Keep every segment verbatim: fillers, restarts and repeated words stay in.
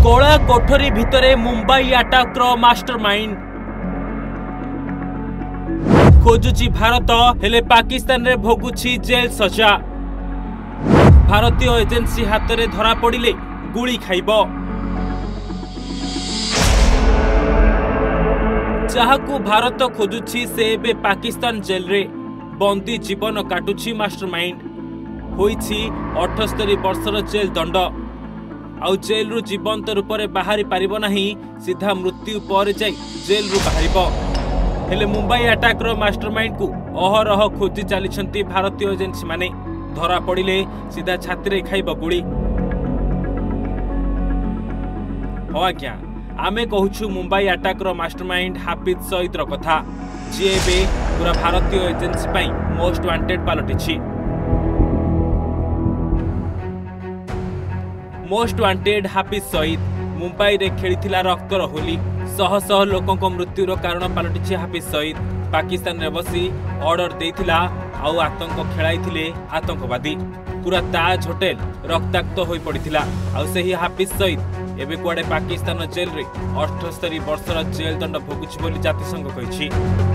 कला कोठरी भितरे मुंबई अटैकर मास्टरमाइंड खोजुची भारत हेले पाकिस्तान रे भोगुची जेल सजा। भारतीय एजेंसी हाथ में धरा पड़िले गुली खाइब। जहाकू भारत खोजुची से एबे पाकिस्तान जेल रे बंदी जीवन काटुची मास्टरमाइंड। होईछि अठस्तरी वर्षर जेल दंड। आउ जेल रु जीवंत रूप में बाहरी पारिब नाही, सीधा मृत्यु पर जाई जेल रु बाहरिब। हेले मुंबई अटैकर मास्टरमाइंड को अहरह खोजी चली भारतीय एजेंसी माने। धरा पड़िले सीधा छाती रे खाइब गुली। हाँ आज्ञा, आमे कहूछु मुंबई अटैकर मास्टरमाइंड हाफिज सईद रो कथा, जी एबे पूरा भारतीय एजेंसी पई मोस्ट वांटेड पलटिछि। मोस्ट वांटेड हाफिज सईद मुंबई रे खेलिथिला रक्तर होली। शह शह लोकों मृत्युर कारण पलटिछि हाफिज सईद। पाकिस्तान रे बसी ऑर्डर देथिला आउ आतंक खेलाइथिले आतंकवादी। पूरा ताज होटेल रक्ताक्त होई पड़िथिला। आउ सेही हाफिज सईद एबे कुआडे पाकिस्तान जेल रे अठस्तरी वर्षर जेल दंड भोगुछि बोली जातिसंघ कहिछि।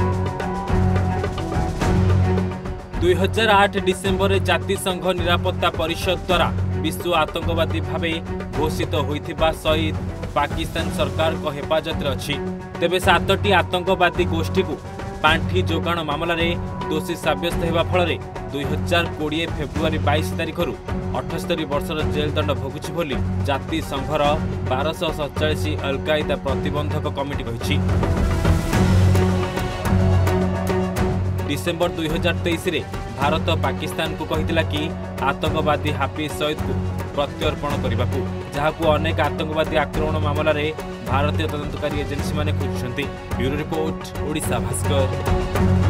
दुई हजार आठ डिसेम्बर रे जातिसंघ निरापत्ता परिषद द्वारा विश्व आतंकवादी भावे घोषित होइथिबा सईद पाकिस्तान सरकार को हेफाजत रे अछि। तेबे सातटी आतंकवादी गोष्ठी को पांठी जोगाण मामला रे दोषी साब्यस्त हेबा फल दुई हजार कोड़े फेब्रुआरी बाईस तारिख रु अठस्तरी वर्षर जेल दंड भोगुछि बोली जातिसंघर बारश सतचाश अलकायदा प्रतिबंधक कमिटी कहिछि। डिसेम्बर दुई हजार तेईस रे भारत पाकिस्तान को कहिथिला कि आतंकवादी हाफिज सईद को प्रत्यर्पण करने, जहां अनेक आतंकवादी आक्रमण मामला रे भारतीय तदंतकारी एजेंसी माने खोजुछंती। Bureau report, Odisha Bhaskar.